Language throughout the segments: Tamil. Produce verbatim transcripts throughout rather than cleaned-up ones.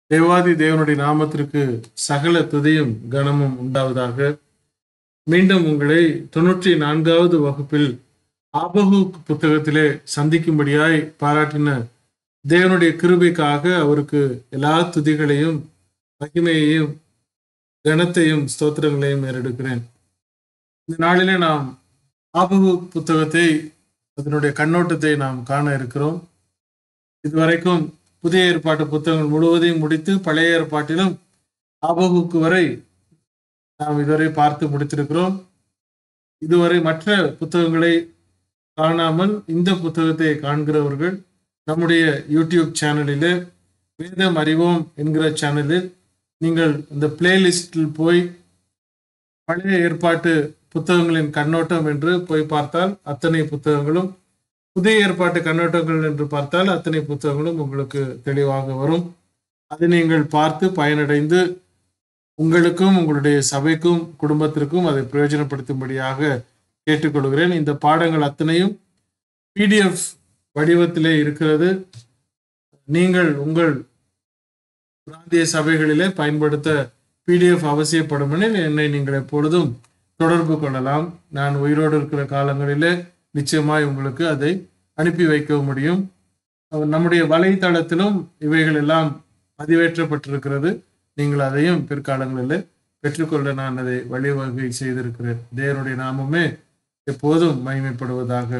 தேவாதி தேவனுடைய நாமத்திற்கு சகல துதியும் கனமும் உண்டாவதாக. மீண்டும் உங்களை தொன்னூற்றி நான்காவது வகுப்பில் ஆபகுக் புத்தகத்திலே சந்திக்கும்படியாய் பாராட்டின தேவனுடைய கிருபைக்காக அவருக்கு எல்லா துதிகளையும் மகிமையையும் கனத்தையும் ஸ்தோத்திரங்களையும் ஏறெடுக்கிறேன். இந்த நாளிலே நாம் ஆபகுக் புத்தகத்தை அதனுடைய கண்ணோட்டத்தை நாம் காண இருக்கிறோம். இதுவரைக்கும் புதிய ஏற்பாட்டு புத்தகங்கள் முழுவதையும் முடித்து பழைய ஏற்பாட்டிலும் ஆபகுக்கு வரை நாம் இதுவரை பார்த்து முடித்திருக்கிறோம். இதுவரை மற்ற புத்தகங்களை காணாமல் இந்த புத்தகத்தை காண்கிறவர்கள் நம்முடைய யூடியூப் சேனலில் வேதம் அறிவோம் என்கிற சேனலில் நீங்கள் இந்த பிளேலிஸ்டில் போய் பழைய ஏற்பாட்டு புத்தகங்களின் கண்ணோட்டம் என்று போய் பார்த்தால் அத்தனை புத்தகங்களும், புதிய ஏற்பாட்டு கண்ணோட்டங்கள் என்று பார்த்தால் அத்தனை புத்தகங்களும் உங்களுக்கு தெளிவாக வரும். அதை நீங்கள் பார்த்து பயனடைந்து உங்களுக்கும் உங்களுடைய சபைக்கும் குடும்பத்திற்கும் அதை பிரயோஜனப்படுத்தும்படியாக கேட்டுக்கொள்கிறேன். இந்த பாடங்கள் அத்தனையும் பிடிஎஃப் வடிவத்திலே இருக்கிறது. நீங்கள் உங்கள் பிராந்திய சபைகளிலே பயன்படுத்த பிடிஎஃப் அவசியப்படும் எனில் என்னை நீங்கள் எப்பொழுதும் தொடர்பு கொள்ளலாம். நான் உயிரோடு இருக்கிற காலங்களிலே நிச்சயமாய் உங்களுக்கு அதை அனுப்பி வைக்க முடியும். நம்முடைய வலைத்தளத்திலும் இவைகள் எல்லாம் பதிவேற்றப்பட்டிருக்கிறது. நீங்கள் அதையும் பிற்காலங்களில் பெற்றுக்கொள்ள நான் அதை வழிவகை செய்திருக்கிறேன். தேவனுடைய நாமமே எப்போதும் மகிமைப்படுவதாக.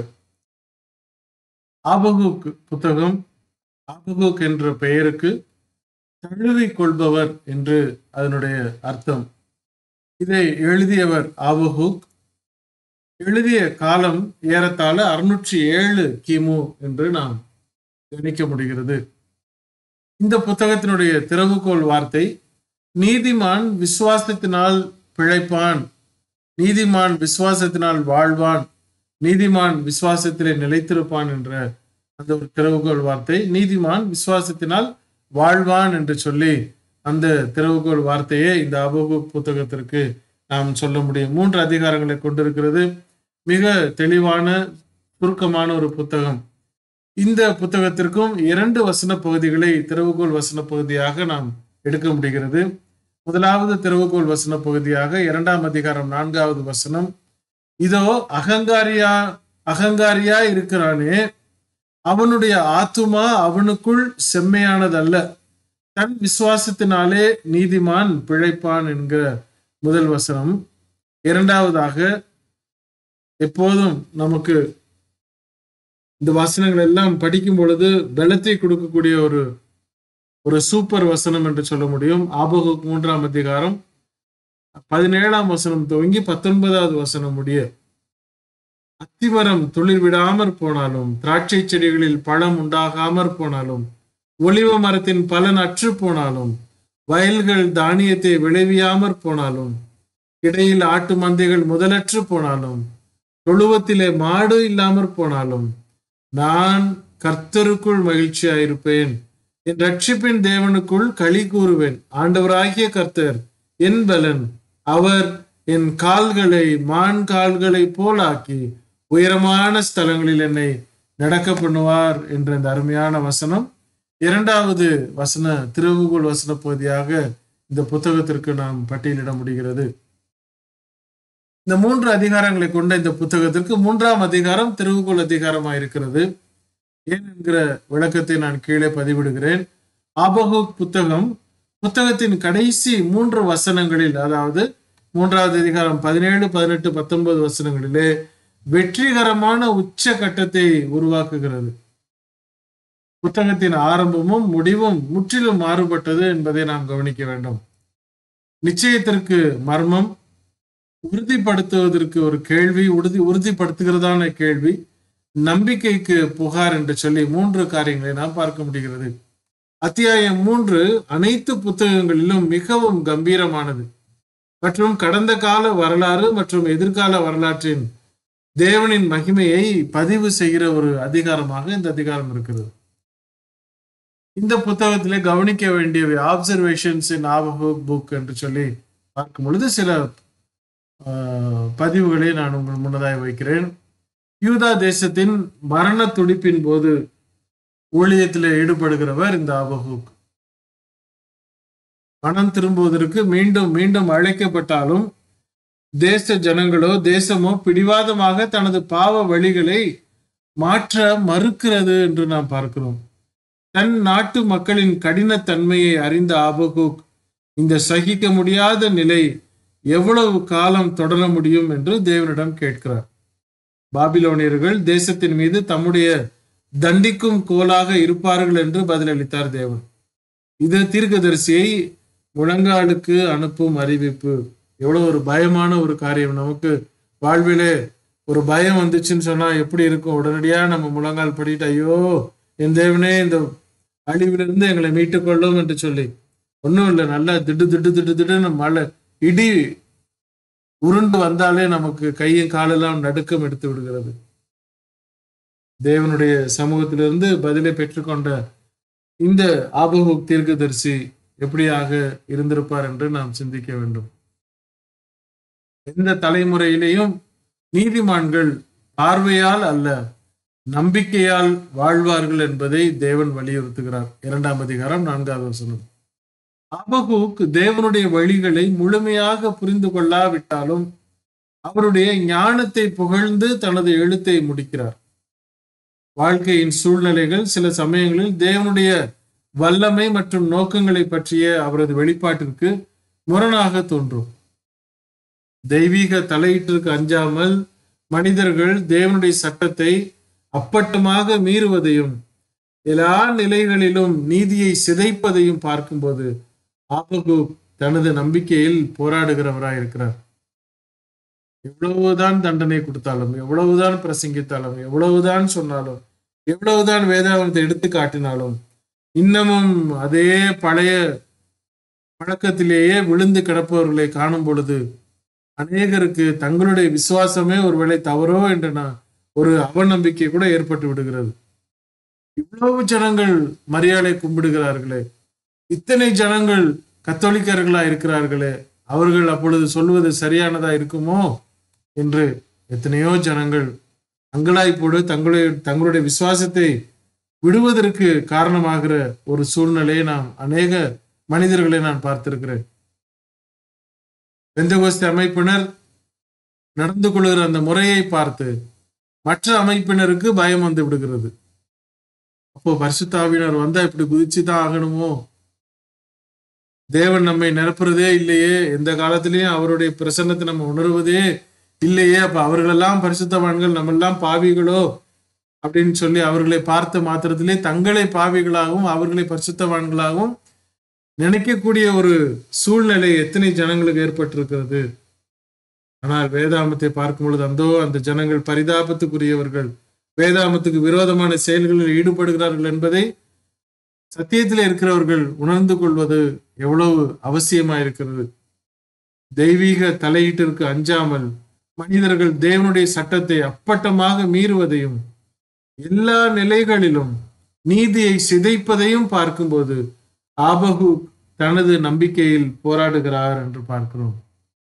ஆபகுக் புத்தகம், ஆபகுக் என்ற பெயருக்கு தழுவி கொள்பவர் என்று அதனுடைய அர்த்தம். இதை எழுதியவர் ஆபகுக். எழுதிய காலம் ஏறத்தாழ அறுநூற்றி ஏழு கிமு என்று நாம் கணிக்க முடிகிறது. இந்த புத்தகத்தினுடைய திறவுகோல் வார்த்தை நீதிமான் விசுவாசத்தினால் பிழைப்பான், நீதிமான் விசுவாசத்தினால் வாழ்வான், நீதிமான் விசுவாசத்திலே நிலைத்திருப்பான் என்ற அந்த ஒரு திறவுகோல் வார்த்தை. நீதிமான் விசுவாசத்தினால் வாழ்வான் என்று சொல்லி அந்த திறவுகோல் வார்த்தையை இந்த ஆபகுக் புத்தகத்திற்கு நாம் சொல்ல முடியும். மூன்று அதிகாரங்களை கொண்டிருக்கிறது. மிக தெளிவான சுருக்கமான ஒரு புத்தகம். இந்த புத்தகத்திற்கும் இரண்டு வசன பகுதிகளை திறவுகோல் வசன பகுதியாக நாம் எடுக்க முடிகிறது. முதலாவது திறவுகோல் வசன பகுதியாக இரண்டாம் அதிகாரம் நான்காவது வசனம், இதோ அகங்காரியா அகங்காரியா இருக்கிறானே, அவனுடைய ஆத்துமா அவனுக்குள் செம்மையானதல்ல, தன் விசுவாசத்தினாலே நீதிமான் பிழைப்பான் என்கிற முதல் வசனம். இரண்டாவதாக, எப்போதும் நமக்கு இந்த வசனங்கள் எல்லாம் படிக்கும் பொழுது பலத்தை கொடுக்கக்கூடிய ஒரு ஒரு சூப்பர் வசனம் என்று சொல்ல முடியும். ஆபகுக் மூன்றாம் அதிகாரம் பதினேழாம் வசனம் துவங்கி பத்தொன்பதாவது வசனம் முடிய, அத்திமரம் துளிர் விடாமற் போனாலும், திராட்சை செடிகளில் பழம் உண்டாகாமற் போனாலும், ஒலிவ மரத்தின் பலன் அற்று போனாலும், வயல்கள் தானியத்தை விளைவியாமற் போனாலும், இடையில் ஆட்டு மந்தைகள் முதலற்று போனாலும், தொழுவத்திலே மாடு இல்லாமற் போனாலும், நான் கர்த்தருக்குள் மகிழ்ச்சியாயிருப்பேன், என் ரட்சிப்பின் தேவனுக்குள் களி கூறுவேன். ஆண்டவராகிய கர்த்தர் என் பலன், அவர் என் கால்களை மான் கால்களை போலாக்கி உயரமான ஸ்தலங்களில் என்னை நடக்க பண்ணுவார் என்ற இந்த அருமையான வசனம் இரண்டாவது வசன திறவுகோல் வசன பகுதியாக இந்த புத்தகத்திற்கு நாம் பட்டியலிட முடிகிறது. இந்த மூன்று அதிகாரங்களை கொண்ட இந்த புத்தகத்திற்கு மூன்றாம் அதிகாரம் திறவுகோல் அதிகாரமாக இருக்கிறது. ஏன் என்கிற விளக்கத்தை நான் கீழே பதிவிடுகிறேன். ஆபகுக் புத்தகம் புத்தகத்தின் கடைசி மூன்று வசனங்களில், அதாவது மூன்றாவது அதிகாரம் பதினேழு பதினெட்டு பத்தொன்பது வசனங்களிலே வெற்றிகரமான உச்ச கட்டத்தை உருவாக்குகிறது. புத்தகத்தின் ஆரம்பமும் முடிவும் முற்றிலும் மாறுபட்டது என்பதை நாம் கவனிக்க வேண்டும். நிச்சயத்திற்கு மர்மம், உறுதிப்படுத்துவதற்கு ஒரு கேள்வி, உறுதி உறுதிப்படுத்துகிறதான கேள்வி, நம்பிக்கைக்கு புகார் என்று சொல்லி மூன்று காரியங்களை நாம் பார்க்க முடிகிறது. அத்தியாயம் மூன்று அனைத்து புத்தகங்களிலும் மிகவும் கம்பீரமானது மற்றும் கடந்த கால வரலாறு மற்றும் எதிர்கால வரலாற்றின் தேவனின் மகிமையை பதிவு செய்கிற ஒரு அதிகாரமாக இந்த அதிகாரம் இருக்கிறது. இந்த புத்தகத்திலே கவனிக்க வேண்டியவை ஆப்சர்வேஷன்ஸ் இன் ஆபகுக் புக் என்று சொல்லி பார்க்கும் பொழுது சில பதிவுகளை நான் உங்கள் முன்னதாய் வைக்கிறேன். யூதா தேசத்தின் மரண துடிப்பின் போது ஊழியத்தில் ஈடுபடுகிறவர் இந்த ஆபகுக். மனம் திரும்புவதற்கு மீண்டும் மீண்டும் அழைக்கப்பட்டாலும் தேச ஜனங்களோ தேசமோ பிடிவாதமாக தனது பாவ வழிகளை மாற்ற மறுக்கிறது என்று நாம் பார்க்கிறோம். தன் நாட்டு மக்களின் கடினத்தன்மையை அறிந்த ஆபகுக் இந்த சகிக்க முடியாத நிலை எவ்வளவு காலம் தொடர முடியும் என்று தேவனிடம் கேட்கிறார். பாபிலோனியர்கள் தேசத்தின் மீது தம்முடைய தண்டிக்கும் கோலாக இருப்பார்கள் என்று பதிலளித்தார் தேவன். இது தீர்க்கதரிசியை முழங்காலுக்கு அனுப்பும் அறிவிப்பு. எவ்வளவு ஒரு பயமான ஒரு காரியம். நமக்கு வாழ்விலே ஒரு பயம் வந்துச்சுன்னு சொன்னா எப்படி இருக்கும்? உடனடியா நம்ம முழங்கால் படிட்டு, ஐயோ என் தேவனே இந்த அழிவிலிருந்து எங்களை மீட்டுக் கொள்ளும் என்று சொல்லி. ஒன்றும் இல்லை, நல்லா திடு திடு திடு திடுன்னு மழை இடி உருண்டு வந்தாலே நமக்கு கையும் காலெல்லாம் நடுக்கம் எடுத்து விடுகிறது. தேவனுடைய சமூகத்திலிருந்து பதிலை பெற்றுக்கொண்ட இந்த ஆபகுக் தீர்க்கதரிசி எப்படியாக இருந்திருப்பார் என்று நாம் சிந்திக்க வேண்டும். எந்த தலைமுறையிலேயும் நீதிமான்கள் பார்வையால் அல்ல நம்பிக்கையால் வாழ்வார்கள் என்பதை தேவன் வலியுறுத்துகிறார். இரண்டாம் அதிகாரம் நான்காவது வசனம். ஆபகுக் தேவனுடைய வழிகளை முழுமையாக புரிந்து கொள்ளாவிட்டாலும் அவருடைய ஞானத்தை புகழ்ந்து தனது எழுத்தை முடிக்கிறார். வாழ்க்கையின் சூழ்நிலைகள் சில சமயங்களில் தேவனுடைய வல்லமை மற்றும் நோக்கங்களை பற்றிய அவரது வெளிப்பாட்டிற்கு முரணாக தோன்றும். தெய்வீக தலையீட்டிற்கு அஞ்சாமல் மனிதர்கள் தேவனுடைய சட்டத்தை அப்பட்டமாக மீறுவதையும் எல்லா நிலைகளிலும் நீதியை சிதைப்பதையும் பார்க்கும்போது ஆபகுக் தனது நம்பிக்கையில் போராடுகிறவராய் இருக்கிறார். எவ்வளவுதான் தண்டனை கொடுத்தாலும், எவ்வளவுதான் பிரசங்கித்தாலும், எவ்வளவுதான் சொன்னாலும், எவ்வளவுதான் வேதாகமத்தை எடுத்து காட்டினாலும் இன்னமும் அதே பழைய பழக்கத்திலேயே விழுந்து கிடப்பவர்களை காணும் பொழுது அநேகருக்கு தங்களுடைய விசுவாசமே ஒருவேளை தவறோ என்ற ஒரு அவநம்பிக்கை கூட ஏற்பட்டு விடுகிறது. இவ்வளவு ஜனங்கள் மரியாதை கும்பிடுகிறார்களே, இத்தனை ஜனங்கள் கத்தோலிக்கர்களா இருக்கிறார்களே, அவர்கள் அப்பொழுது சொல்வது சரியானதா இருக்குமோ என்று எத்தனையோ ஜனங்கள் அங்கலாய்ப்போடு தங்களுடைய தங்களுடைய விசுவாசத்தை விடுவதற்கு காரணமாகிற ஒரு சூழ்நிலையை நாம் அநேக மனிதர்களை நான் பார்த்திருக்கிறேன். பெந்தெகோஸ்தே அமைப்பினர் நடந்து கொள்கிற அந்த முறையை பார்த்து மற்ற அமைப்பினருக்கு பயம் வந்து விடுகிறது. அப்போ பரிசுத்த ஆவியானவர் வந்தா இப்படி குதிச்சுதான் ஆகணுமோ? தேவன் நம்மை நிரப்புறதே இல்லையே, எந்த காலத்திலையும் அவருடைய பிரசன்னத்தை நம்ம உணர்வதே இல்லையே, அப்ப அவர்களெல்லாம் பரிசுத்தவான்கள், நம்ம எல்லாம் பாவிகளோ அப்படின்னு சொல்லி அவர்களை பார்த்த மாத்திரத்திலே தங்களை பாவிகளாகவும் அவர்களை பரிசுத்தவான்களாகவும் நினைக்கக்கூடிய ஒரு சூழ்நிலை எத்தனை ஜனங்களுக்கு ஏற்பட்டிருக்கிறது. ஆனால் வேதாமத்தை பார்க்கும் பொழுது அந்தோ அந்த ஜனங்கள் பரிதாபத்துக்குரியவர்கள், வேதாமத்துக்கு விரோதமான செயல்களில் ஈடுபடுகிறார்கள் என்பதை சத்தியத்தில் இருக்கிறவர்கள் உணர்ந்து கொள்வது எவ்வளவு அவசியமாயிருக்கிறது. தெய்வீக தலையீட்டிற்கு அஞ்சாமல் மனிதர்கள் தேவனுடைய சட்டத்தை அப்பட்டமாக மீறுவதையும் எல்லா நிலைகளிலும் நீதியை சிதைப்பதையும் பார்க்கும்போது ஆபகுக் தனது நம்பிக்கையில் போராடுகிறார் என்று பார்க்கிறோம்.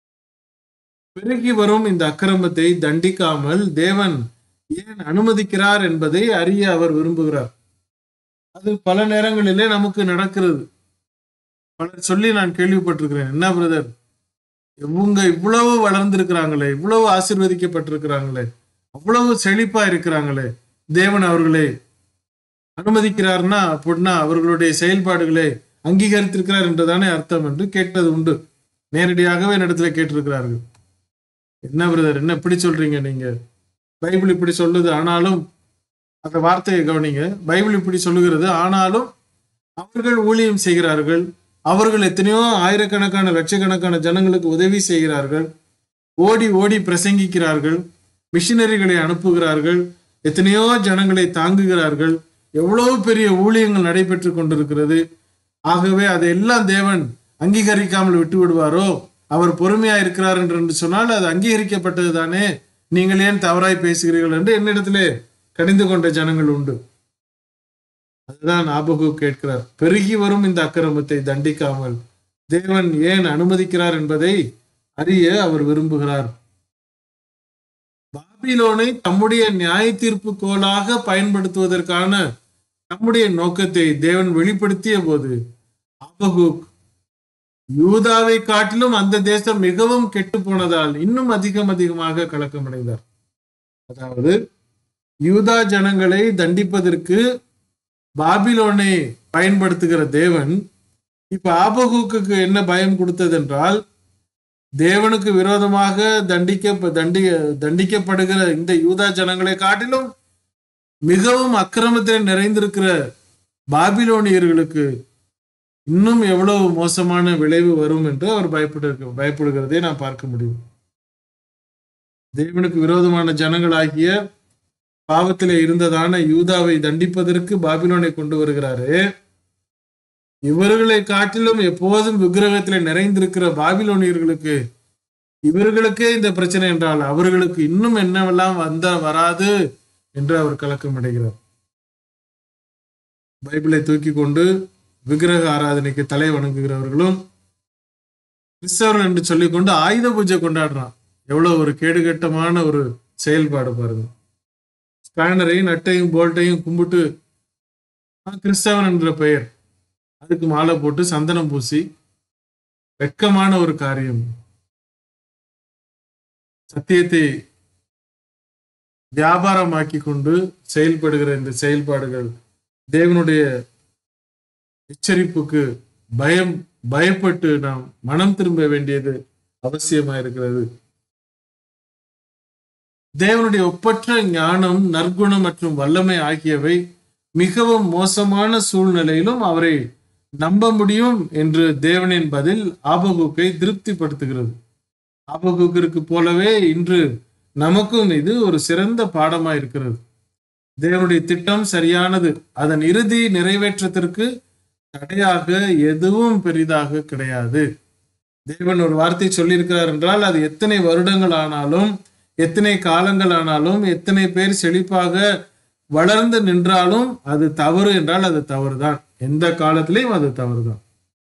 பெருகி வரும் இந்த அக்கிரமத்தை தண்டிக்காமல் தேவன் ஏன் அனுமதிக்கிறார் என்பதை அறிய அவர் விரும்புகிறார். அது பல நேரங்களிலே நமக்கு நடக்கிறது. பலர் சொல்லி நான் கேள்விப்பட்டிருக்கிறேன், என்ன பிரதர், இவங்க இவ்வளவு வளர்ந்திருக்கிறாங்களே, இவ்வளவு ஆசீர்வதிக்கப்பட்டிருக்கிறாங்களே, அவ்வளவு செழிப்பா இருக்கிறாங்களே, தேவன் அவர்களை அனுமதிக்கிறார்னா அப்படின்னா அவர்களுடைய செயல்பாடுகளை அங்கீகரித்திருக்கிறார் என்றுதானே அர்த்தம் என்று கேட்டது உண்டு. நேரடியாகவே என்னிடத்துல கேட்டிருக்கிறார்கள். என்ன பிரதர், என்ன இப்படி சொல்றீங்க நீங்க? பைபிள் இப்படி சொல்லுது, ஆனாலும் அந்த வார்த்தையை கவனிங்க. பைபிள் இப்படி சொல்லுகிறது, ஆனாலும் அவர்கள் ஊழியம் செய்கிறார்கள், அவர்கள் எத்தனையோ ஆயிரக்கணக்கான லட்சக்கணக்கான ஜனங்களுக்கு உதவி செய்கிறார்கள், ஓடி ஓடி பிரசங்கிக்கிறார்கள், மிஷினரிகளை அனுப்புகிறார்கள், எத்தனையோ ஜனங்களை தாங்குகிறார்கள், எவ்வளவு பெரிய ஊழியங்கள் நடைபெற்று கொண்டிருக்கிறது. ஆகவே அதையெல்லாம் தேவன் அங்கீகரிக்காமல் விட்டு விடுவாரோ? அவர் பொறுமையா இருக்கிறார் என்று சொன்னால் அது அங்கீகரிக்கப்பட்டது தானே, நீங்கள் ஏன் தவறாய் பேசுகிறீர்கள் என்று என்னிடத்திலே கடிந்து கொண்ட ஜனங்கள் உண்டு. அதுதான் ஆபகுக் கேட்கிறார். பெருகி வரும் இந்த அக்கிரமத்தை தண்டிக்காமல் தேவன் ஏன் அனுமதிக்கிறார் என்பதை அறிய அவர் விரும்புகிறார். பாபிலோனை தம்முடைய நியாய தீர்ப்பு கோலாக பயன்படுத்துவதற்கான தம்முடைய நோக்கத்தை தேவன் வெளிப்படுத்திய போது ஆபகுக் யூதாவை காட்டிலும் அந்த தேசம் மிகவும் கெட்டு போனதால் இன்னும் அதிகம் அதிகமாக கலக்கமடைந்தார். அதாவது யூதா ஜனங்களை தண்டிப்பதற்கு பாபிலோனை பயன்படுத்துகிற தேவன் இப்ப ஆபகூக்குக்கு என்ன பயம் கொடுத்தது என்றால், தேவனுக்கு விரோதமாக தண்டிக்க தண்டி தண்டிக்கப்படுகிற இந்த யூதா ஜனங்களை காட்டிலும் மிகவும் அக்கிரமத்தில் நிறைந்திருக்கிற பாபிலோனியர்களுக்கு இன்னும் எவ்வளவு மோசமான விளைவு வரும் என்று அவர் பயப்படு பயப்படுகிறதை நாம் பார்க்க முடியும். தேவனுக்கு விரோதமான ஜனங்களாகிய பாவத்திலே இருந்ததான யூதாவை தண்டிப்பதற்கு பாபிலோனை கொண்டு வருகிறாரு. இவர்களை காட்டிலும் எப்போதும் விக்கிரகத்திலே நிறைந்திருக்கிற பாபிலோனியர்களுக்கு இவர்களுக்கே இந்த பிரச்சனை என்றால் அவர்களுக்கு இன்னும் என்னவெல்லாம் வந்தா வராது என்று அவர் கலக்கம் அடைகிறார். பைபிளை தூக்கி கொண்டு விக்கிரக ஆராதனைக்கு தலை வணங்குகிறவர்களும் கிறிஸ்தவர்கள் என்று சொல்லிக்கொண்டு ஆயுத பூஜை கொண்டாடுறான். எவ்வளவு ஒரு கேடுகட்டமான ஒரு செயல்பாடு பாருங்க. ஸ்பேனரையும் நட்டையும் போல்ட்டையும் கும்பிட்டு கிறிஸ்தவன் என்ற பெயர், அதுக்கு மாலை போட்டு சந்தனம் பூசி, வெட்கமான ஒரு காரியம். சத்தியத்தை வியாபாரமாக்கி கொண்டு செயல்படுகிற இந்த செயல்பாடுகள் தேவனுடைய எச்சரிப்புக்கு பயம் பயப்பட்டு நாம் மனம் திரும்ப வேண்டியது அவசியமா இருக்கிறது. தேவனுடைய ஒப்பற்ற ஞானம், நற்குணம் மற்றும் வல்லமை ஆகியவை மிகவும் மோசமான சூழ்நிலையிலும் அவரை நம்ப முடியும் என்று தேவனின் பதில் ஆபகூக்கை திருப்திப்படுத்துகிறது. ஆபகூக்கிற்கு போலவே இன்று நமக்கும் இது ஒரு சிறந்த பாடமா இருக்கிறது. தேவனுடைய திட்டம் சரியானது. அதன் இறுதி நிறைவேற்றத்திற்கு தடையாக எதுவும் பெரிதாக கிடையாது. தேவன் ஒரு வார்த்தை சொல்லியிருக்கிறார் என்றால் அது எத்தனை வருடங்கள் ஆனாலும், எத்தனை காலங்கள் ஆனாலும், எத்தனை பேர் செழிப்பாக வளர்ந்து நின்றாலும் அது தவறு என்றால் அது தவறுதான். எந்த காலத்திலையும் அது தவறுதான்.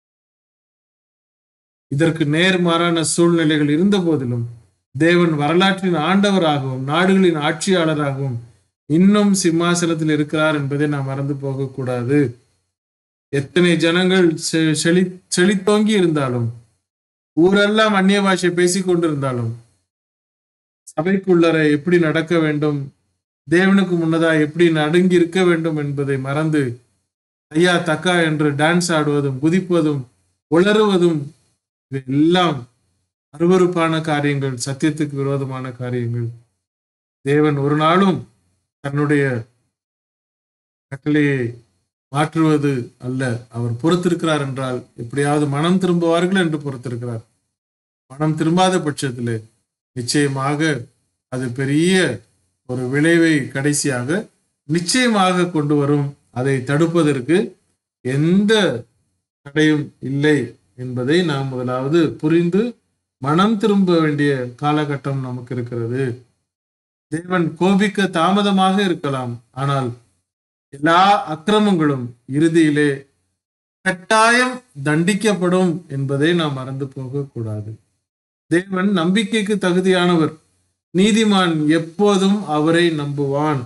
இதற்கு நேர்மாறான சூழ்நிலைகள் இருந்த போதிலும் தேவன் வரலாற்றின் ஆண்டவராகவும் நாடுகளின் ஆட்சியாளராகவும் இன்னும் சிம்மாசனத்தில் இருக்கிறார் என்பதை நாம் மறந்து போகக்கூடாது. எத்தனை ஜனங்கள் செழி செழித்தோங்கி இருந்தாலும், ஊரெல்லாம் அந்நிய பாஷை பேசிக் கொண்டிருந்தாலும், சபைக்குள்ளர எப்படி நடக்க வேண்டும், தேவனுக்கு முன்னதா எப்படி நடுங்கி இருக்க வேண்டும் என்பதை மறந்து ஐயா தக்கா என்று டான்ஸ் ஆடுவதும் குதிப்பதும் உளறுவதும் எல்லாம் அருவருப்பான காரியங்கள், சத்தியத்துக்கு விரோதமான காரியங்கள். தேவன் ஒரு நாளும் தன்னுடைய கட்டளையை மாற்றுவது அல்ல. அவர் பொறுத்திருக்கிறார் என்றால் எப்படியாவது மனம் திரும்புவார்கள் என்று பொறுத்திருக்கிறார். மனம் திரும்பாத பட்சத்திலே நிச்சயமாக அது பெரிய ஒரு விளைவை கடைசியாக நிச்சயமாக கொண்டு வரும். அதை தடுப்பதற்கு எந்த தடையும் இல்லை என்பதை நாம் முதலாவது புரிந்து மனம் திரும்ப வேண்டிய காலகட்டம் நமக்கு இருக்கிறது. தேவன் கோபிக்க தாமதமாக இருக்கலாம், ஆனால் எல்லா அக்கிரமங்களும் இறுதியிலே கட்டாயம் தண்டிக்கப்படும் என்பதை நாம் மறந்து போக கூடாது. தேவன் நம்பிக்கைக்கு தகுதியானவர். நீதிமான் எப்போதும் அவரை நம்புவான்.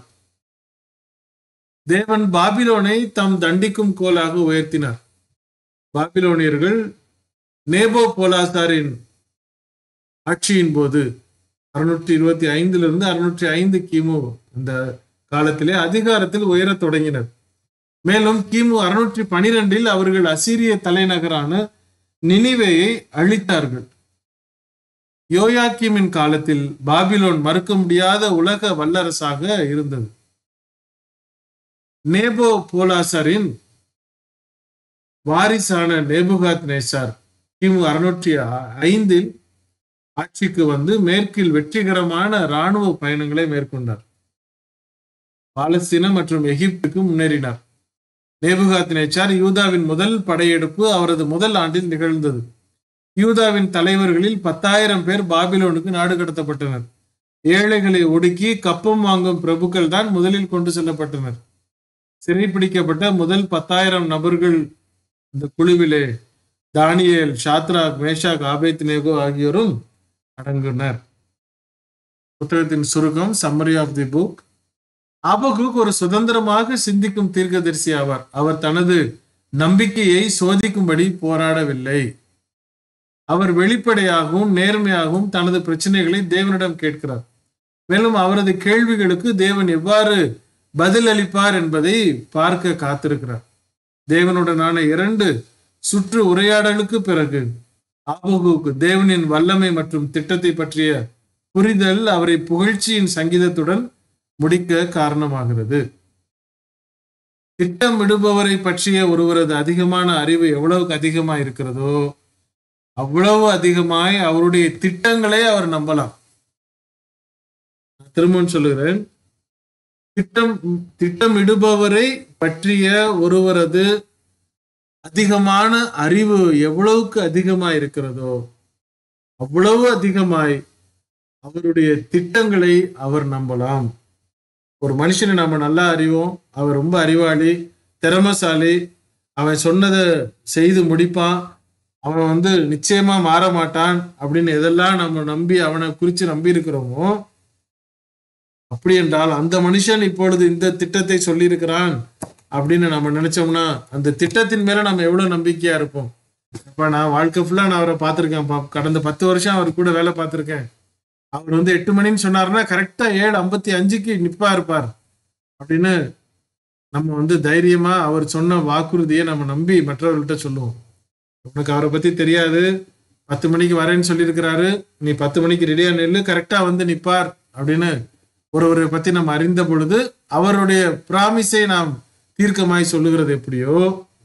தேவன் பாபிலோனை தாம் தண்டிக்கும் கோலாக உயர்த்தினார். பாபிலோனியர்கள் நேபோ போலாசாரின் ஆட்சியின் போது அறுநூற்றி இருபத்தி ஐந்திலிருந்து அறுநூற்றி ஐந்து கிமு இந்த காலத்திலே அதிகாரத்தில் உயரத் தொடங்கினர். மேலும் கிமு அறுநூற்றி பனிரெண்டில் அவர்கள் அசீரிய தலைநகரான நினிவேயை அழித்தார்கள். யோயாக்கீமின் காலத்தில் பாபிலோன் மறுக்க முடியாத உலக வல்லரசாக இருந்தது. நேபோ போலாசரின் வாரிசான நேபுகாத் நேசார் கிமு அறுநூற்றி ஐந்தில் ஆட்சிக்கு வந்து மேற்கில் வெற்றிகரமான இராணுவ பயணங்களை மேற்கொண்டார். பாலஸ்தீன மற்றும் எகிப்துக்கு முன்னேறினார். நேபுகாத் நேச்சார் யூதாவின் முதல் படையெடுப்பு அவரது முதல் ஆண்டில் நிகழ்ந்தது. யூதாவின் தலைவர்களில் பத்தாயிரம் பேர் பாபிலோனுக்கு நாடு கடத்தப்பட்டனர். ஏழைகளை ஒடுக்கி கப்பம் வாங்கும் பிரபுக்கள் தான் முதலில் கொண்டு செல்லப்பட்டனர். சிறைப்பிடிக்கப்பட்ட முதல் பத்தாயிரம் நபர்கள் இந்த குழுவிலே தானியேல், ஷாத்ராக், மேஷாக், ஆபேத்நேகோ ஆகியோரும் அடங்குனர். புத்தகத்தின் சுருக்கம், summary of the book. Habakkuk ஒரு சுதந்திரமாக சிந்திக்கும் தீர்க்கதரிசி ஆவார். அவர் தனது நம்பிக்கையை சோதிக்கும்படி போராடவில்லை. அவர் வெளிப்படையாகவும் நேர்மையாகவும் தனது பிரச்சனைகளை தேவனிடம் கேட்கிறார். மேலும் அவரது கேள்விகளுக்கு தேவன் எவ்வாறு பதில் அளிப்பார் என்பதை பார்க்க காத்திருக்கிறார். தேவனுடனான இரண்டு சுற்று உரையாடலுக்கு பிறகு ஆபகுக்கு தேவனின் வல்லமை மற்றும் திட்டத்தை பற்றிய புரிதல் அவரை புகழ்ச்சியின் சங்கீதத்துடன் முடிக்க காரணமாகிறது. திட்டமிடுபவரை பற்றிய ஒருவரது அதிகமான அறிவு எவ்வளவுக்கு அதிகமாய் இருக்கிறதோ அவ்வளவு அதிகமாய் அவருடைய திட்டங்களை அவர் நம்பலாம். திரும்பவும் சொல்லுகிறேன், திட்டம் திட்டமிடுபவரை பற்றிய ஒருவரது அதிகமான அறிவு எவ்வளவுக்கு அதிகமாய் இருக்கிறதோ அவ்வளவு அதிகமாய் அவருடைய திட்டங்களை அவர் நம்பலாம். ஒரு மனுஷனை நம்ம நல்லா அறிவோம், அவர் ரொம்ப அறிவாளி, திறமசாலி, அவன் சொன்னதை செய்து முடிப்பான், அவன் வந்து நிச்சயமா மாற மாட்டான் அப்படின்னு எதெல்லாம் நம்ம நம்பி அவனை குறித்து நம்பி இருக்கிறோமோ, அப்படி என்றால் அந்த மனுஷன் இப்பொழுது இந்த திட்டத்தை சொல்லியிருக்கிறான் அப்படின்னு நம்ம நினைச்சோம்னா அந்த திட்டத்தின் மேல நம்ம எவ்வளவு நம்பிக்கையா இருப்போம். இப்ப நான் வாழ்க்கை ஃபுல்லா நான் அவரை பார்த்திருக்கேன், கடந்த பத்து வருஷம் அவர் கூட வேலை பார்த்திருக்கேன். அவர் வந்து எட்டு மணின்னு சொன்னாருன்னா கரெக்டா ஏழு ஐம்பத்தி அஞ்சுக்கு நிப்பா இருப்பார் அப்படின்னு நம்ம வந்து தைரியமா அவர் சொன்ன வாக்குறுதியை நம்ம நம்பி மற்றவர்கள்ட்ட சொல்லுவோம். உனக்கு அவரை பத்தி தெரியாது, பத்து மணிக்கு வரேன்னு சொல்லியிருக்கிறாரு, நீ பத்து மணிக்கு ரெடியா நெல்லு, கரெக்டா வந்து நிப்பார் அப்படின்னு ஒருவரை பத்தி நம்ம அறிந்த பொழுது அவருடைய பிராமிஸை நாம் தீர்க்கமாய் சொல்லுகிறது எப்படியோ,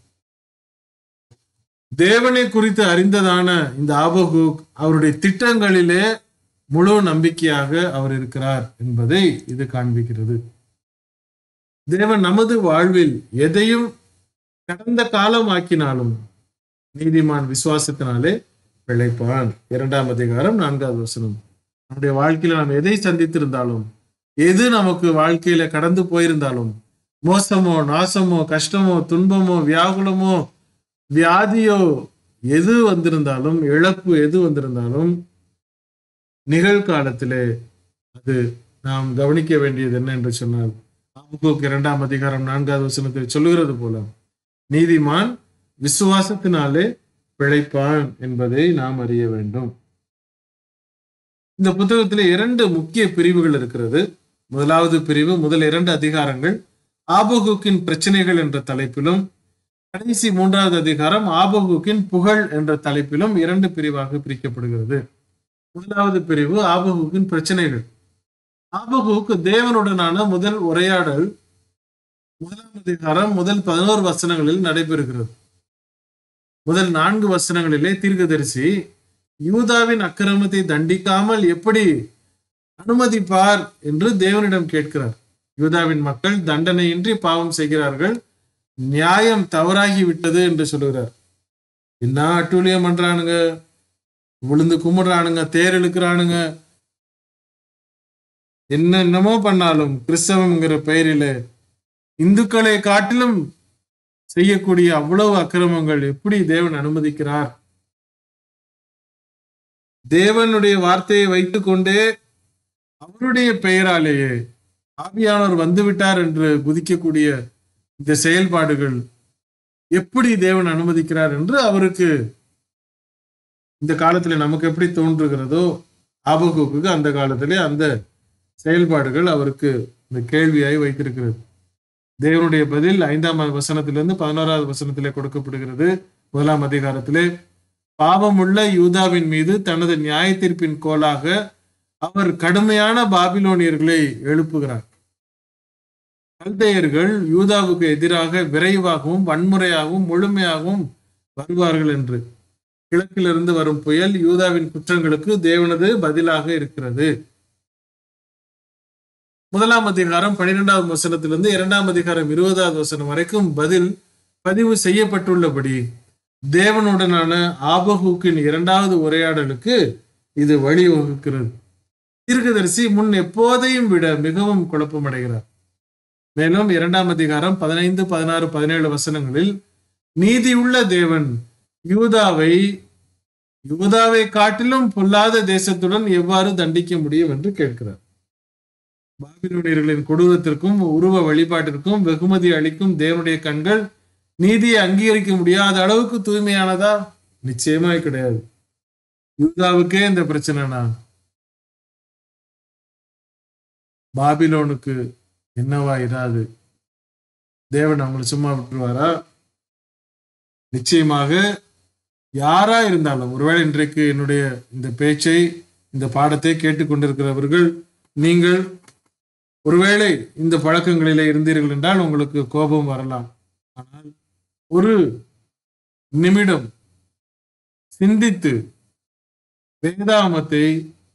தேவனை குறித்து அறிந்ததான இந்த ஆபகுக் அவருடைய திட்டங்களிலே முழு நம்பிக்கையாக அவர் இருக்கிறார் என்பதை இது காண்பிக்கிறது. தேவன் நமது வாழ்வில் எதையும் கடந்த காலம் ஆக்கினாலும் நீதிமான் விசுவாசத்தினாலே பிழைப்பான். இரண்டாம் அதிகாரம் நான்காவது வசனம். நம்முடைய வாழ்க்கையில நாம் எதை சந்தித்திருந்தாலும், எது நமக்கு வாழ்க்கையில கடந்து போயிருந்தாலும், மோசமோ நாசமோ கஷ்டமோ துன்பமோ வியாகுலமோ வியாதியோ எது வந்திருந்தாலும், இழப்பு எது வந்திருந்தாலும், நிகழ்காலத்திலே அது நாம் கவனிக்க வேண்டியது என்ன என்று சொன்னால், ஆபகுக் இரண்டாம் அதிகாரம் நான்காவது வசனத்தில் சொல்லுகிறது போல நீதிமான் விசுவாசத்தினாலே பிழைப்பான் என்பதை நாம் அறிய வேண்டும். இந்த புத்தகத்திலே இரண்டு முக்கிய பிரிவுகள் இருக்கிறது. முதலாவது பிரிவு, முதல் இரண்டு அதிகாரங்கள் ஆபகுக்கின் பிரச்சனைகள் என்ற தலைப்பிலும், கடைசி மூன்றாவது அதிகாரம் ஆபகுக்கின் புகழ் என்ற தலைப்பிலும் இரண்டு பிரிவாக பிரிக்கப்படுகிறது. முதலாவது பிரிவு ஆபகுக்கின் பிரச்சனைகள். ஆபகுக் தேவனுடனான முதல் உரையாடல் முதலாம் அதிகாரம் முதல் பதினோரு வசனங்களில் நடைபெறுகிறது. முதல் நான்கு வசனங்களிலே தீர்க்கதரிசி யூதாவின் அக்கிரமத்தை தண்டிக்காமல் எப்படி அனுமதிப்பார் என்று தேவனிடம் கேட்கிறார். யூதாவின் மக்கள் தண்டனையின்றி பாவம் செய்கிறார்கள், நியாயம் தவறாகி விட்டது என்று சொல்லுகிறார். என்ன அட்டூழியம் பண்றானுங்க, விழுந்து கும்பிடுறானுங்க, தேர் இழுக்கிறானுங்க, என்னென்னமோ பண்ணாலும் கிறிஸ்தவங்கிற பெயரில இந்துக்களை காட்டிலும் செய்யக்கூடிய அவ்வளவு அக்கிரமங்கள் எப்படி தேவன் அனுமதிக்கிறார்? தேவனுடைய வார்த்தையை வைத்துக் கொண்டே அவருடைய பெயராலேயே ஆவியானவர் வந்துவிட்டார் என்று குதிக்கக்கூடிய இந்த செயல்பாடுகள் எப்படி தேவன் அனுமதிக்கிறார் என்று அவருக்கு இந்த காலத்துல நமக்கு எப்படி தோன்றுகிறதோ, ஆபகுக்கு அந்த காலத்திலே அந்த செயல்பாடுகள் அவருக்கு இந்த கேள்வியாய் வைத்திருக்கிறது. தேவனுடைய பதில் ஐந்தாம் வசனத்திலிருந்து பதினோராவது வசனத்திலே கொடுக்கப்படுகிறது. முதலாம் அதிகாரத்திலே பாவமுள்ள யூதாவின் மீது தனது நியாய தீர்ப்பின் கோலாக அவர் கடுமையான பாபிலோனியர்களை எழுப்புகிறார். கல்தையர்கள் யூதாவுக்கு எதிராக விரைவாகவும் வன்முறையாகவும் முழுமையாகவும் வருவார்கள் என்று. கிழக்கிலிருந்து வரும் புயல் யூதாவின் குற்றங்களுக்கு தேவனது பதிலாக இருக்கிறது. முதலாம் அதிகாரம் பன்னிரெண்டாவது வசனத்திலிருந்து இரண்டாம் அதிகாரம் இருபதாவது வசனம் வரைக்கும் பதில் பதிவு செய்யப்பட்டுள்ளபடி தேவனுடனான ஆபகுக்கின் இரண்டாவது உரையாடலுக்கு இது வழிவகுக்கிறது. தீர்க்கதரிசி முன் எப்போதையும் விட மிகவும் குழப்பமடைகிறார். மேலும் இரண்டாம் அதிகாரம் பதினைந்து பதினாறு பதினேழு வசனங்களில் நீதியுள்ள தேவன் யூதாவை யூதாவை காட்டிலும் பொல்லாத தேசத்துடன் எவ்வாறு தண்டிக்க முடியும் என்று கேட்கிறார். பாபிலோனியர்களின் கொடூரத்திற்கும் உருவ வழிபாட்டிற்கும் வெகுமதி அளிக்கும் தேவனுடைய கண்கள் நீதியை அங்கீகரிக்க முடியாத அளவுக்கு தூய்மையானதா? நிச்சயமாய் கிடையாது. யூதாவுக்கே இந்த பிரச்சனைனா பாபிலோனுக்கு என்னவா இராது? தேவன் அவங்களை சும்மா விட்டுருவாரா? நிச்சயமாக யாரா இருந்தாலும், ஒருவேளை இன்றைக்கு என்னுடைய இந்த பேச்சை, இந்த பாடத்தை கேட்டுக்கொண்டிருக்கிறவர்கள், நீங்கள் ஒருவேளை இந்த பழக்கங்களிலே இருந்தீர்கள் என்றால் உங்களுக்கு கோபம் வரலாம். ஆனால் ஒரு நிமிடம் சிந்தித்து வேதாகமத்தை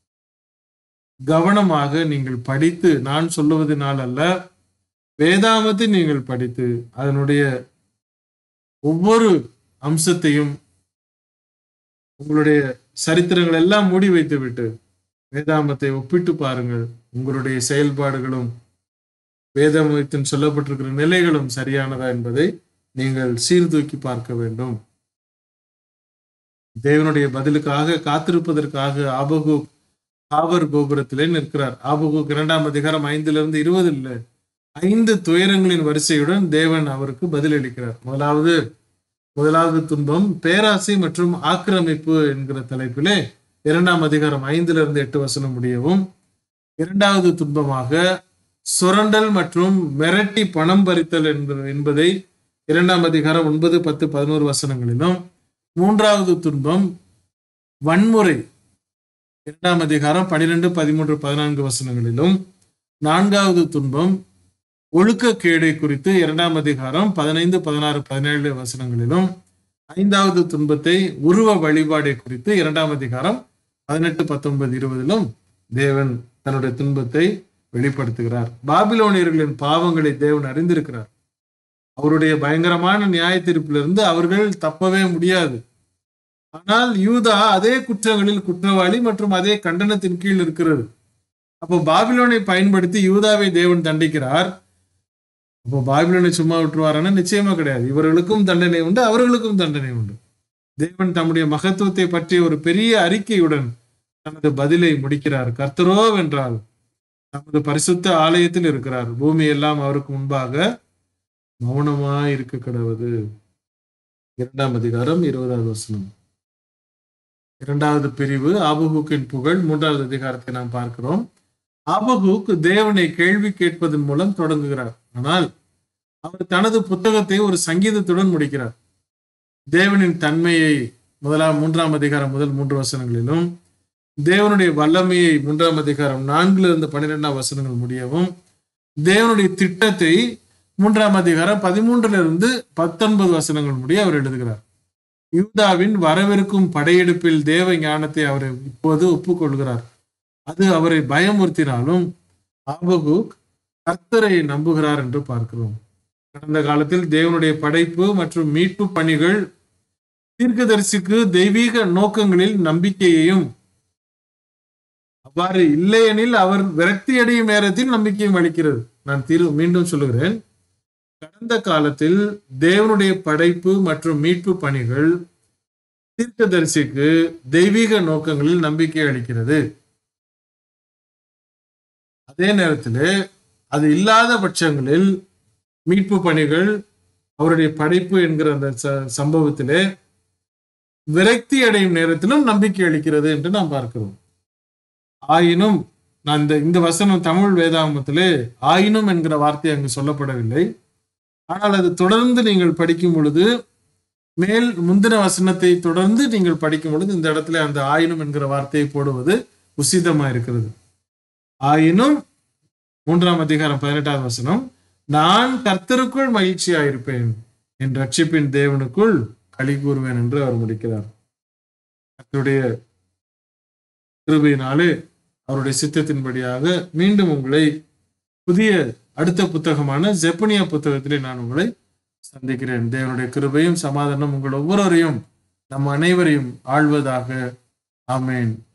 கவனமாக நீங்கள் படித்து, நான் சொல்லுவதனால் அல்ல, வேதாகமத்தை நீங்கள் படித்து அதனுடைய ஒவ்வொரு அம்சத்தையும் உங்களுடைய சரித்திரங்கள் எல்லாம் மூடி வைத்து விட்டு வேதாகமத்தை ஒப்பிட்டு பாருங்கள். உங்களுடைய செயல்பாடுகளும் வேதாகமத்தில் சொல்லப்பட்டிருக்கிற நிலைகளும் சரியானதா என்பதை நீங்கள் சீர்தூக்கி பார்க்க வேண்டும். தேவனுடைய பதிலுக்காக காத்திருப்பதற்காக ஆபகூக் ஆவர் கோபுரத்திலே நிற்கிறார். ஆபகூக் இரண்டாம் அதிகாரம் ஐந்திலிருந்து இருபது இல்லை, ஐந்து துயரங்களின் வரிசையுடன் தேவன் அவருக்கு பதிலளிக்கிறார். முதலாவது முதலாவது துன்பம் பேராசை மற்றும் ஆக்கிரமிப்பு என்கிற தலைப்பிலே இரண்டாம் அதிகாரம் ஐந்திலிருந்து எட்டு வசனம் முடியவும், இரண்டாவது துன்பமாக சுரண்டல் மற்றும் மிரட்டி பணம் பறித்தல் என்பதை இரண்டாம் அதிகாரம் ஒன்பது பத்து பதினோரு வசனங்களிலும், மூன்றாவது துன்பம் வன்முறை இரண்டாம் அதிகாரம் பனிரெண்டு பதிமூன்று பதினான்கு வசனங்களிலும், நான்காவது துன்பம் ஒழுக்கக்கேடை குறித்து இரண்டாம் அதிகாரம் பதினைந்து பதினாறு பதினேழு வசனங்களிலும், ஐந்தாவது துன்பத்தை உருவ வழிபாடை குறித்து இரண்டாம் அதிகாரம் பதினெட்டு பத்தொன்பது இருபதிலும் தேவன் தன்னுடைய துன்பத்தை வெளிப்படுத்துகிறார். பாபிலோனியர்களின் பாவங்களை தேவன் அறிந்திருக்கிறார். அவருடைய பயங்கரமான நியாய தீர்ப்பிலிருந்து அவர்கள் தப்பவே முடியாது. ஆனால் யூதா அதே குற்றங்களில் குற்றவாளி மற்றும் அதே கண்டனத்தின் கீழ் இருக்கிறது. அப்போ பாபிலோனை பயன்படுத்தி யூதாவை தேவன் தண்டிக்கிறார். அப்போ பாபிலோனை சும்மா விட்டுருவாரான? நிச்சயமா கிடையாது. இவர்களுக்கும் தண்டனை உண்டு, அவர்களுக்கும் தண்டனை உண்டு. தேவன் தம்முடைய மகத்துவத்தை பற்றிய ஒரு பெரிய அறிக்கையுடன் தனது பதிலை முடிக்கிறார். கர்த்தரோ வென்றால் தமது பரிசுத்த ஆலயத்தில் இருக்கிறார், பூமி எல்லாம் அவருக்கு முன்பாக மௌனமா இருக்க கடவுது. இரண்டாம் அதிகாரம் இருபதாவது வசனம். இரண்டாவது பிரிவு ஆபகூக்கின் புகழ். மூன்றாவது அதிகாரத்தை நாம் பார்க்கிறோம். ஆபகூக் தேவனை கேள்வி கேட்பதன் மூலம் தொடங்குகிறார். ஆனால் அவர் தனது புத்தகத்தை ஒரு சங்கீதத்துடன் முடிக்கிறார். தேவனின் தன்மையை முதலாம் மூன்றாம் அதிகாரம் முதல் மூன்று வசனங்களிலும், தேவனுடைய வல்லமையை மூன்றாம் அதிகாரம் நான்குல இருந்து பன்னிரெண்டாம் வசனங்கள் முடியவும், தேவனுடைய திட்டத்தை மூன்றாம் அதிகாரம் பதிமூன்றுல இருந்து பத்தொன்பது வசனங்கள் முடிய அவர் எழுதுகிறார். யூதாவின் வரவிருக்கும் படையெடுப்பில் தேவ ஞானத்தை அவர் இப்போது ஒப்புக்கொள்கிறார். அது அவரை பயமுறுத்தினாலும் ஆபகூக் கர்த்தரை நம்புகிறார் என்று பார்க்கிறோம். கடந்த காலத்தில் தேவனுடைய படைப்பு மற்றும் மீட்பு பணிகள் தீர்க்கதரிசிக்கு தெய்வீக நோக்கங்களில் நம்பிக்கையையும், அவ்வாறு இல்லையெனில் அவர் விரக்தி அடையும் நேரத்தில் நம்பிக்கையும் அளிக்கிறது. நான் தீர்வு மீண்டும் சொல்லுகிறேன். கடந்த காலத்தில் தேவனுடைய படைப்பு மற்றும் மீட்பு பணிகள் தீர்க்கதரிசிக்கு தெய்வீக நோக்கங்களில் நம்பிக்கை அளிக்கிறது. அதே நேரத்தில் அது இல்லாத பட்சங்களில் மீட்பு பணிகள் அவருடைய படைப்பு என்கிற அந்த சம்பவத்திலே விரக்தி அடையும் நேரத்திலும் நம்பிக்கை அளிக்கிறது என்று நாம் பார்க்கிறோம். ஆயினும் நான் இந்த இந்த வசனம் தமிழ் வேதாகமத்திலே ஆயினும் என்கிற வார்த்தை அங்கு சொல்லப்படவில்லை. ஆனால் அது தொடர்ந்து நீங்கள் படிக்கும் பொழுது, மேல் முந்தின வசனத்தை தொடர்ந்து நீங்கள் படிக்கும் பொழுது இந்த இடத்துல அந்த ஆயினும் என்கிற வார்த்தையை போடுவது உசிதமா இருக்கிறது. ஆயினும் மூன்றாம் அதிகாரம் பதினெட்டாவது வசனம், நான் கர்த்தருக்குள் மகிழ்ச்சியா இருப்பேன், என் ரட்சிப்பின் தேவனுக்குள் களி கூறுவேன் என்று அவர் முடிக்கிறார். கர்த்தருடைய கிருபையினாலே அவருடைய சித்தத்தின்படியாக மீண்டும் உங்களை புதிய அடுத்த புத்தகமான செப்பனியா புத்தகத்திலே நான் உங்களை சந்திக்கிறேன். தேவனுடைய கிருபையும் சமாதானம் உங்கள் ஒவ்வொருவரையும் நம் அனைவரையும் ஆழ்வதாக. ஆமேன்.